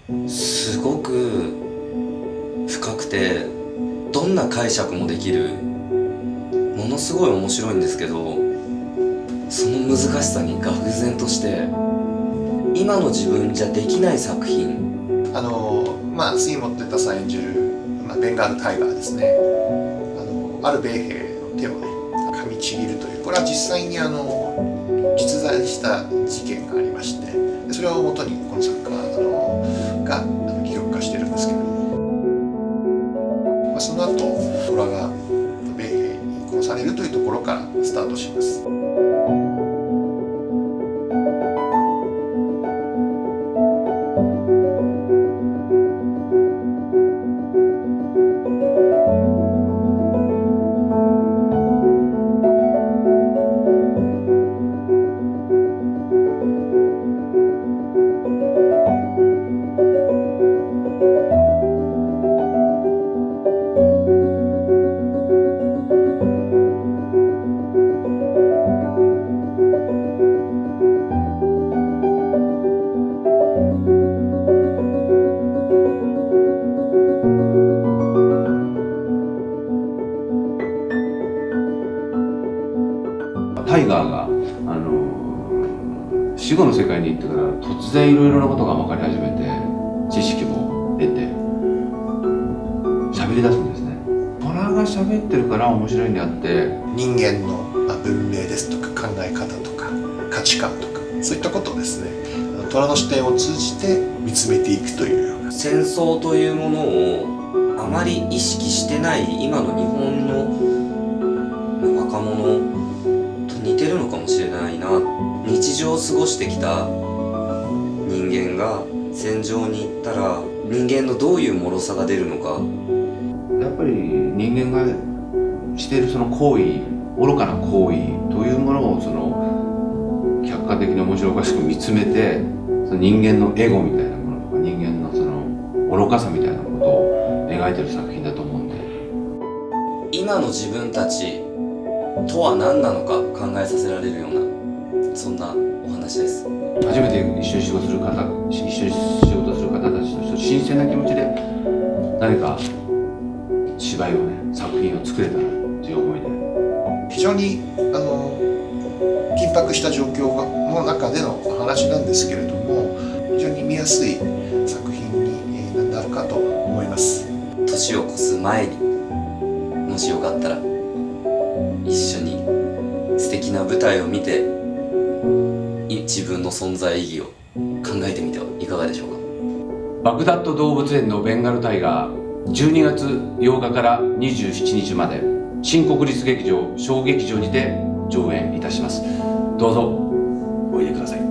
すごく深くてどんな解釈もできるものすごい面白いんですけど、その難しさに愕然として今の自分じゃできない作品。 杉本哲太さん演じる、ベンガールタイガーですね。ある米兵の手をね噛みちぎるという、これは実際に実在した事件がありまして、それをもとにこの作家が記録化してるんですけれども、その後虎が米兵に殺されるというところからスタートします。 タイガーが、死後の世界に行ってから突然いろいろなことが分かり始めて、知識も得て喋り出すんですね。虎が喋ってるから面白いんであって、 人間の文明ですとか考え方とか価値観とか、そういったことをですね虎の視点を通じて見つめていくというような。 戦争というものをあまり意識してない今の日本の若者と似てるのかもしれないな。日常を過ごしてきた人間が戦場に行ったら人間のどういう脆さが出るのか。 やっぱり人間がしているその行為、愚かな行為というものを客観的に面白おかしく見つめて、その人間のエゴみたいなものとか人間の愚かさみたいなことを描いてる作品だと思うんで、 今の自分たちとは何なのか考えさせられるような、そんなお話です。 初めて一緒に仕事する方たちと新鮮な気持ちで何か芝居をね、作品を作れたらという思いで、 非常に緊迫した状況の中での話なんですけれども、非常に見やすい作品になるかと思います。 年を越す前にもしよかったら一緒に素敵な舞台を見て自分の存在意義を考えてみてはいかがでしょうか。 バグダッド動物園のベンガルタイガー、12月8日から27日まで新国立劇場小劇場にて上演いたします。どうぞおいでください。